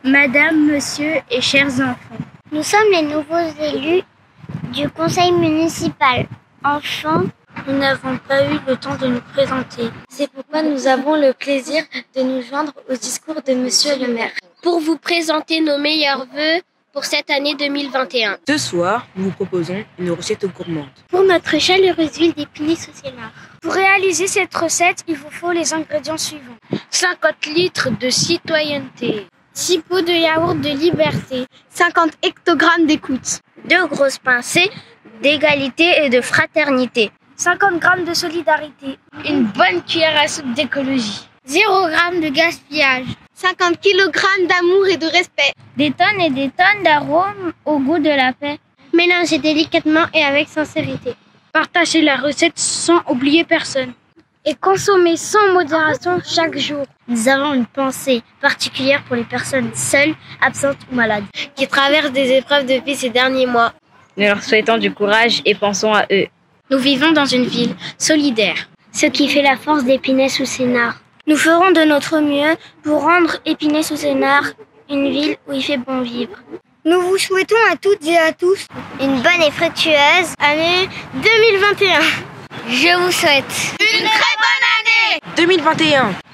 Madame, monsieur et chers enfants. Nous sommes les nouveaux élus du conseil municipal. Enfants, nous n'avons pas eu le temps de nous présenter. C'est pourquoi nous avons le plaisir de nous joindre au discours de monsieur le maire. Pour vous présenter nos meilleurs vœux pour cette année 2021. Ce soir, nous vous proposons une recette gourmande. Pour notre chaleureuse ville d'Épinay-sous-Sénart. Pour réaliser cette recette, il vous faut les ingrédients suivants. 50 litres de citoyenneté. 6 pots de yaourt de liberté. 50 hectogrammes d'écoute. 2 grosses pincées d'égalité et de fraternité. 50 grammes de solidarité. Une bonne cuillère à soupe d'écologie. 0 g de gaspillage. 50 kg d'amour et de respect. Des tonnes et des tonnes d'arômes au goût de la paix. Mélangez délicatement et avec sincérité. Partagez la recette sans oublier personne. Et consommez sans modération chaque jour. Nous avons une pensée particulière pour les personnes seules, absentes ou malades, qui traversent des épreuves depuis ces derniers mois. Nous leur souhaitons du courage et pensons à eux. Nous vivons dans une ville solidaire. Ce qui fait la force d'Épinay-sous-Sénart. Nous ferons de notre mieux pour rendre Épinay-sous-Sénart une ville où il fait bon vivre. Nous vous souhaitons à toutes et à tous une bonne et fructueuse année 2021. Je vous souhaite une très bonne année 2021.